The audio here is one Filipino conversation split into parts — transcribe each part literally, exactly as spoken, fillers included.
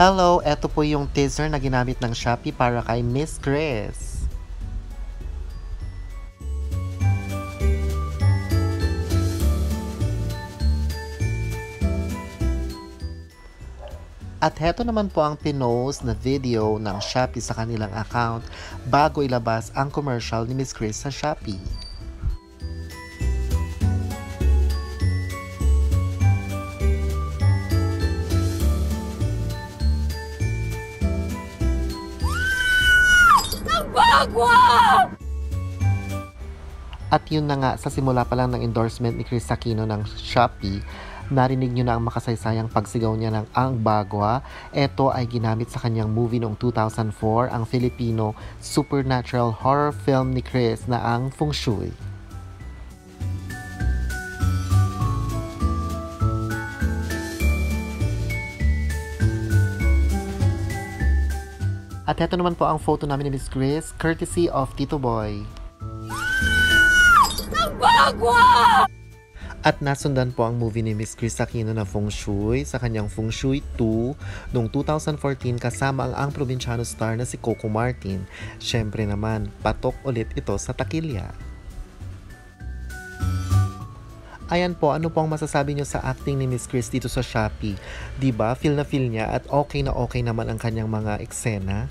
Hello, eto po yung teaser na ginamit ng Shopee para kay Miss Chris. At heto naman po ang pinost na video ng Shopee sa kanilang account bago ilabas ang commercial ni Miss Chris sa Shopee. Bagwa! At yun na nga, sa simula pa lang ng endorsement ni Chris Aquino ng Shopee, narinig nyo na ang makasaysayang pagsigaw niya ng Ang Bagwa. Ito ay ginamit sa kanyang movie noong two thousand four, ang Filipino supernatural horror film ni Chris na ang Feng Shui. At ito naman po ang photo namin ni Miss Chris, courtesy of Tito Boy. Ang bagwa! At nasundan po ang movie ni Miss Chris Aquino na Feng Shui sa kanyang Feng Shui two noong two thousand fourteen kasama ang ang probinsyano star na si Coco Martin. Syempre naman, patok ulit ito sa takilya. Ayan po, ano po ang masasabi nyo sa acting ni Miss Chris dito sa Shopee? Diba, feel na feel niya at okay na okay naman ang kanyang mga eksena?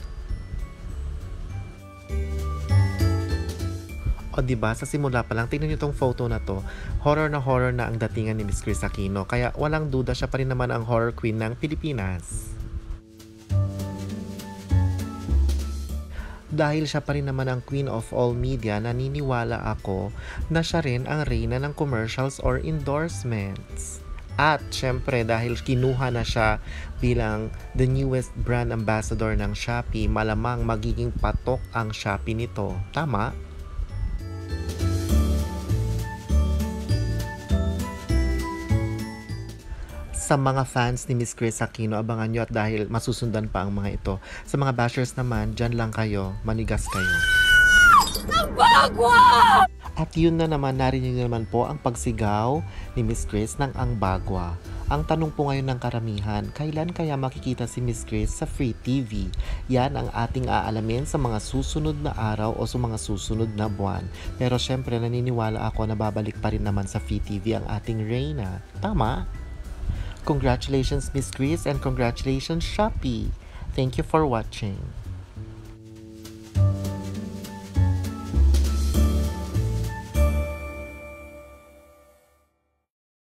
O diba, sa simula pa lang, tingnan nyo tong photo na to, horror na horror na ang datingan ni Miss Chris Aquino. Kaya walang duda, siya pa rin naman ang horror queen ng Pilipinas. Dahil siya pa rin naman ang queen of all media, naniniwala ako na siya rin ang reyna ng commercials or endorsements. At syempre, dahil kinuha na siya bilang the newest brand ambassador ng Shopee, malamang magiging patok ang Shopee nito. Tama? Sa mga fans ni Miss Chris Aquino, abangan nyo at dahil masusundan pa ang mga ito. Sa mga bashers naman, dyan lang kayo, manigas kayo. Ang bagwa! At yun na naman, narinig nyo naman po ang pagsigaw ni Miss Chris ng Ang Bagwa. Ang tanong po ngayon ng karamihan, kailan kaya makikita si Miss Chris sa Free T V? Yan ang ating aalamin sa mga susunod na araw o sa mga susunod na buwan. Pero syempre, naniniwala ako na babalik pa rin naman sa Free T V ang ating reyna. Tama? Congratulations Miss Chris and congratulations Shopee. Thank you for watching.